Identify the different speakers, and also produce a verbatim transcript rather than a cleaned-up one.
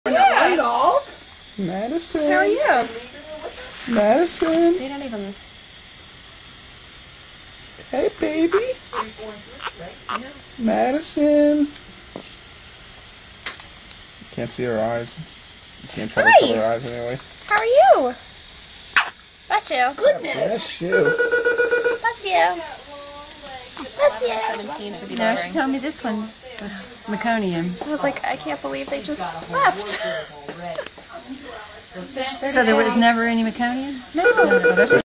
Speaker 1: Right off.
Speaker 2: Madison.
Speaker 1: How are you?
Speaker 2: Madison.
Speaker 1: They don't even.
Speaker 2: Hey, baby. Madison. Can't see her eyes. You can't tell
Speaker 1: Hi.
Speaker 2: her eyes anyway.
Speaker 1: How are you? Bless you. Goodness.
Speaker 2: Bless you.
Speaker 1: Bless you. Bless you. seventeen should be
Speaker 3: No, she told me this one was meconium.
Speaker 1: I was like, I can't believe they just left.
Speaker 3: So there was never any meconium?
Speaker 1: No.
Speaker 3: No, that's